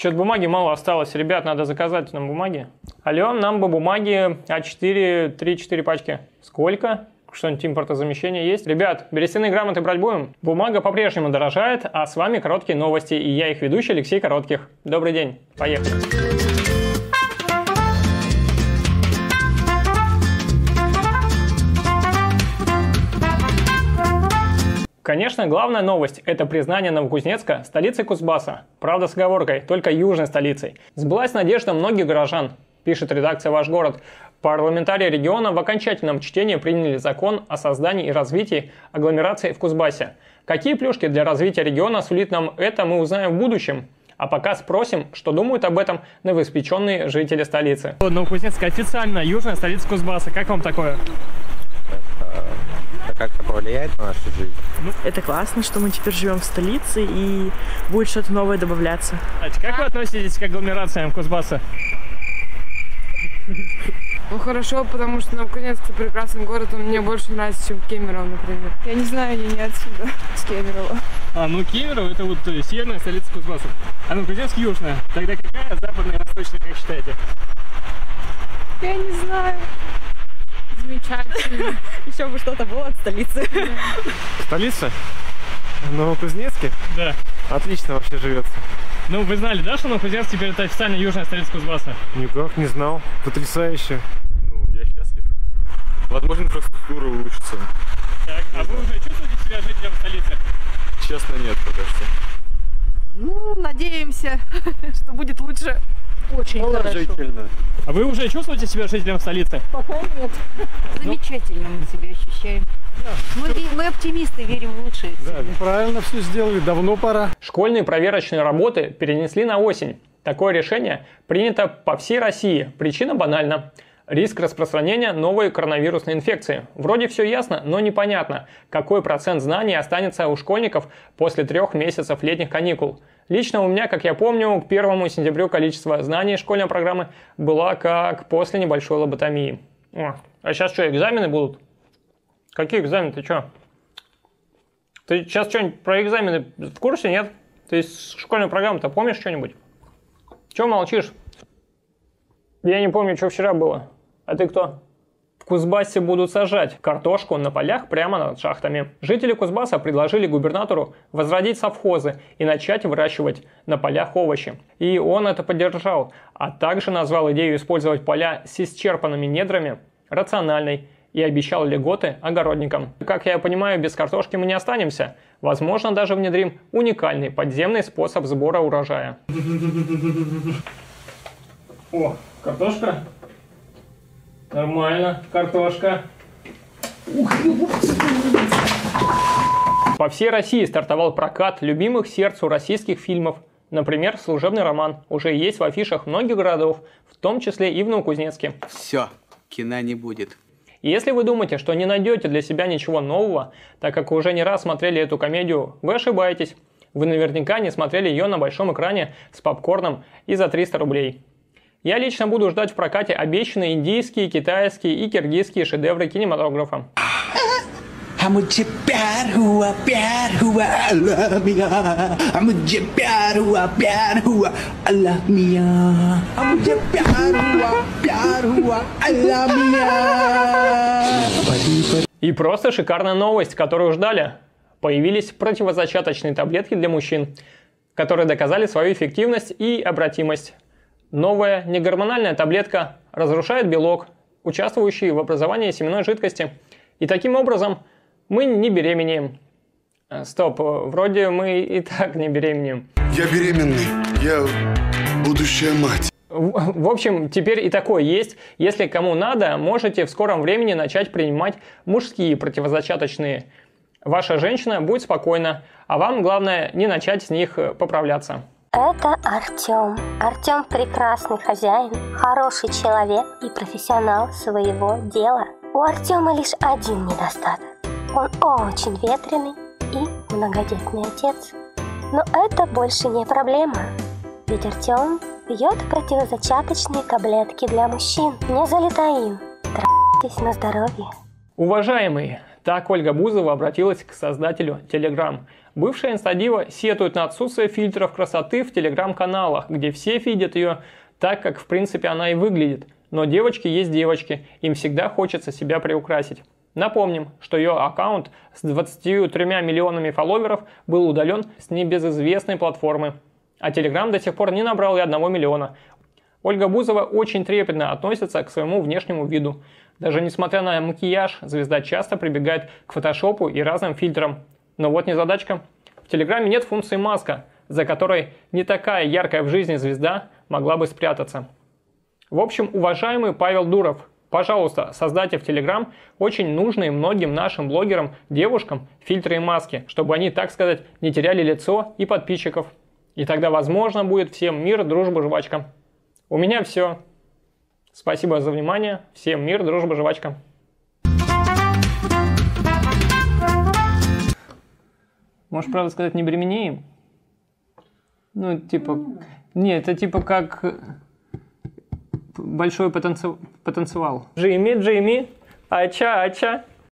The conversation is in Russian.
Что-то бумаги мало осталось. Ребят, надо заказать нам бумаги. Алло, нам бы бумаги А4, 3-4 пачки. Сколько? Что-нибудь импортозамещение есть? Ребят, берестяные грамоты брать будем? Бумага по-прежнему дорожает, а с вами короткие новости. И я их ведущий Алексей Коротких. Добрый день. Поехали. Конечно, главная новость – это признание Новокузнецка столицей Кузбасса. Правда, с оговоркой, только южной столицей. Сбылась надежда многих горожан, пишет редакция «Ваш город». Парламентарии региона в окончательном чтении приняли закон о создании и развитии агломерации в Кузбассе. Какие плюшки для развития региона сулит нам это, мы узнаем в будущем. А пока спросим, что думают об этом новоиспеченные жители столицы. Новокузнецк официально южная столица Кузбасса. Как вам такое? Как это повлияет на нашу жизнь? Это классно, что мы теперь живем в столице и будет что-то новое добавляться. Как вы относитесь к агломерациям Кузбасса? Ну хорошо, потому что Новокузнецк прекрасный город, он мне больше нравится, чем Кемерово, например. Я не знаю, я не отсюда, с Кемерово. Кемерово это вот северная столица Кузбасса, а Новокузнецк южная. Тогда какая западная и восточная, как считаете? Я не знаю. Замечательно. Еще бы что-то было от столицы. Столица? В Новокузнецке? Да. Отлично вообще живется. Ну, вы знали, да, что Новокузнецк теперь это официально южная столица Кузбасса? Никак не знал. Потрясающе. Ну, я счастлив. Возможно, инфраструктура улучшится. Так, а вы уже чувствуете себя жителем столицы? Честно, нет, пока что. Ну, надеемся, что будет лучше. Очень Положительно. А вы уже чувствуете себя жителем столицы? Пока нет. Замечательно мы себя ощущаем. Мы оптимисты, верим в лучшее. Да, правильно все сделали, давно пора. Школьные проверочные работы перенесли на осень. Такое решение принято по всей России. Причина банальна. Риск распространения новой коронавирусной инфекции. Вроде все ясно, но непонятно, какой процент знаний останется у школьников после 3 месяцев летних каникул. Лично у меня, как я помню, к 1 сентября количество знаний школьной программы было как после небольшой лоботомии. А сейчас что, экзамены будут? Какие экзамены? Ты что? Ты сейчас что-нибудь про экзамены в курсе, нет? Ты из школьной программы-то помнишь что-нибудь? Чего молчишь? Я не помню, что вчера было. А ты кто? В Кузбассе будут сажать картошку на полях прямо над шахтами. Жители Кузбасса предложили губернатору возродить совхозы и начать выращивать на полях овощи. И он это поддержал, а также назвал идею использовать поля с исчерпанными недрами рациональной и обещал льготы огородникам. Как я понимаю, без картошки мы не останемся. Возможно, даже внедрим уникальный подземный способ сбора урожая. О, картошка. Нормально, картошка. По всей России стартовал прокат любимых сердцу российских фильмов. Например, «Служебный роман» уже есть в афишах многих городов, в том числе и в Новокузнецке. Все, кино не будет. Если вы думаете, что не найдете для себя ничего нового, так как уже не раз смотрели эту комедию, вы ошибаетесь. Вы наверняка не смотрели ее на большом экране с попкорном и за 300 рублей. Я лично буду ждать в прокате обещанные индийские, китайские и киргизские шедевры кинематографа. И просто шикарная новость, которую ждали. Появились противозачаточные таблетки для мужчин, которые доказали свою эффективность и обратимость. Новая негормональная таблетка разрушает белок, участвующий в образовании семенной жидкости. И таким образом мы не беременеем. Стоп, вроде мы и так не беременеем. Я беременный, я будущая мать. В общем, теперь и такое есть. Если кому надо, можете в скором времени начать принимать мужские противозачаточные. Ваша женщина будет спокойна, а вам главное не начать с них поправляться. Это Артем. Артем прекрасный хозяин, хороший человек и профессионал своего дела. У Артема лишь один недостаток. Он очень ветреный и многодетный отец. Но это больше не проблема. Ведь Артем пьет противозачаточные таблетки для мужчин. Не залетаем. Тр***тесь на здоровье. Уважаемый, Так Ольга Бузова обратилась к создателю Telegram. Бывшая инстадива сетует на отсутствие фильтров красоты в телеграм-каналах, где все видят ее так, как в принципе она и выглядит. Но девочки есть девочки, им всегда хочется себя приукрасить. Напомним, что ее аккаунт с 23 миллионами фолловеров был удален с небезызвестной платформы. А Telegram до сих пор не набрал и 1 миллиона. Ольга Бузова очень трепетно относится к своему внешнему виду. Даже несмотря на макияж, звезда часто прибегает к фотошопу и разным фильтрам. Но вот незадачка. В Телеграме нет функции маска, за которой не такая яркая в жизни звезда могла бы спрятаться. В общем, уважаемый Павел Дуров, пожалуйста, создайте в Telegram очень нужные многим нашим блогерам, девушкам фильтры и маски, чтобы они, так сказать, не теряли лицо и подписчиков. И тогда, возможно, будет всем мир, дружба, жвачка. У меня все. Спасибо за внимание. Всем мир, дружба, жвачка. Можешь, правда, сказать, не бременеем? Ну, типа... Нет, это типа как... Большой потенциал. Джимми, Джимми, ача, ача.